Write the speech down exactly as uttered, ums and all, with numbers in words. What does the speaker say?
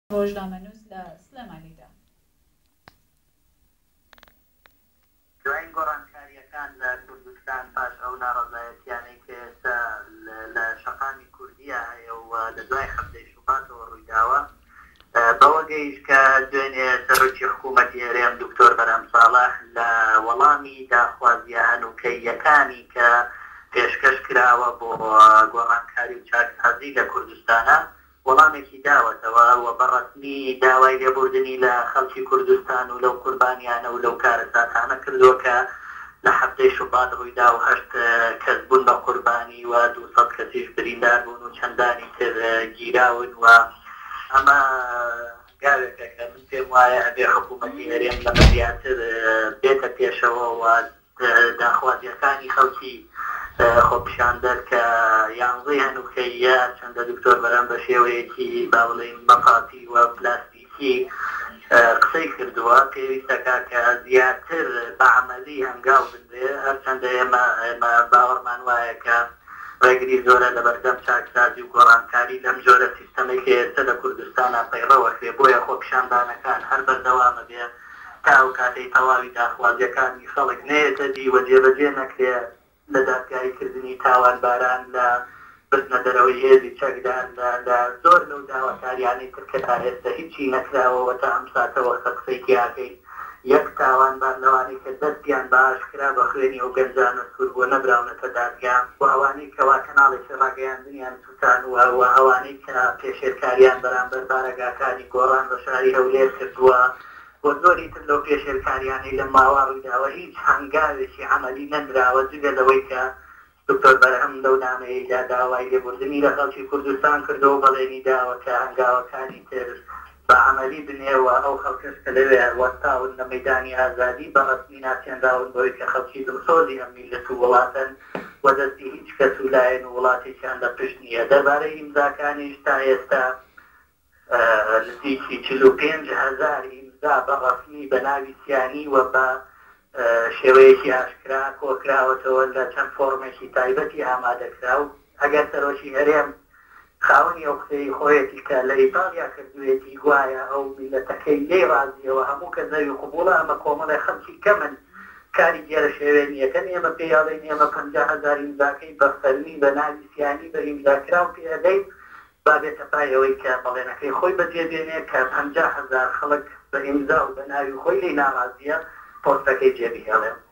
ڕۆژنامەنووس لە سلێمانیدا. دوای گۆڕانکاریەکان لە کوردستان پاش ئەو ناڕەزایەتیانەی کە ئێستا لە شەقامی کوردیە هەیە و لە دوای هەفتەی شوباتەوە ڕوویداوە بەوە گەیشت کە دوێنێ سەرۆکی حکوومەتی هەرێم دکتۆر بەرهەم ساڵح لە وەڵامی داخوازیە هەنووکەییەکانی کە پێشکەش کراوە بۆ گۆڕانکاری و چاکسازی لە کوردستانە وەڵامێکی داوەتەوە و بەڕەسمی داوای لێبوردنی لە خەڵکی کوردستان و لەو قوربانیانە و لەو کارە ساتانە کردووە کە لە هەفتەی شوبات ڕوویدا و هەشت کەس بوون بە قوربانی و دووسەد کەسیش بریندار بوون و چەندانی تر گیراون و ئەمە گاوێکە کە من پێم وایە ئەبێ حکوومەتی هەرێم لەمە زیاتر بێتە پێشەوە و داخوازیەکانی خەڵکی خۆپیشاندەر کە یانزەی هەنووکەییە چەندە دکتۆر بەرەم بە شێوەیەکی با بڵێین بەقاتی و پلاستیکی قسەی کردووە پێویستەکە کە زیاتر بە عەمەلی هەنگاو بدرێ هەرچەندە ئێمە ئێمە باوەڕمان وایە کە ڕێگری زۆرە لە بەردەم چاکسازی و گۆڕانکاری لەم جۆرە سیستەمێک کە ئێستا لە کوردستانە پەیڕەوە کرێ بۆیە خۆپیشاندانەکان هەر بەردەوامە بێ تا ئەو کاتەی تەواوی داخوازیەکانی خەڵک نێتە دی وە جێبەجێ نەکرێ لە دادگاییکردنی تاوانباران لە بردنە دەرەوەی هێزی چەکدان لە زۆر لەو داواکاریانەی تر کە تا ئێستا هیچی نەکراوەوە تا ئەم ساتەوە قسەیکی ئاکەی یەک تاوانبار لەوانەی کە دەستیان بە ئاشکرا بە خوێنی ئەو گەنجانە سوور بۆ نەبراونەتە دادگا و ئەوانەی کەوا کەناڵێکی ڕاگەیاندنیان سووتان و ئەوانەی کە پێشێرکاریان بەرامبەر بارەگاکانی گۆڕان بە شاری هەولێر کردووە بۆ زۆری تر لەو پێشێرکاریانەی لە ماوە ڕوویداوە هیچ هەنگاوێکی عەمەلی نەدراوە جگە لەوەی کە دکتۆر بەرهەم لەو نامەیەدا داوای لێبوردنی لە خەڵکی کوردستان کردەوە بەڵێنی داوە کە هەنگاوەکانی تر بە عەمەلی بنێوە ئەو خەڵکەش کە لەوێ وەستاون لە مەیدانی ئازادی بە ڕەسمی ناچێنداون بۆی کە خەڵکی دڵسۆزی ئەم میلەت و وڵاتن و دەستی هیچ کەس و لایەن و وڵاتێکیان لە پشت نییە. دەربارەی ئیمزاکانیش تا ئێستا نزیکی چل و پێنج هەزار ئیمزا بە ڕەسمی بە ناوی سیانی و بە شێوەیەکی ئاشکرا کۆکراوەتەوە لە چەند فۆرمێکی تایبەتی ئامادەکرا و ئەگەر سەرۆکی هەرێم خاوەنی ئەو قسەی خۆیەتی کە لە ئیتالیا کردوێتی گوایە ئەو میلەتەکەی لێ ڕازیەوە هەموو کە زەوی قبوڵە ئەمە کۆمەڵی خەڵکی کەمن کاری گێرە شێوێ نیەکەن ئێمە پێیاڵێن ئێمە پەنجا هەزار ئیمزاکەی بە فەرمی بە ناوی سیانی بە ئیمزاکرا و پێدەین با بێتە پایەوەی کە بەڵێنەکەی خۆی بەجێبێنێ کە پەنجا هەزار خەڵک بە ئیمزا و بە ناوی خۆی لێی ناڕازیە پۆستەکەی جێبهێڵێن.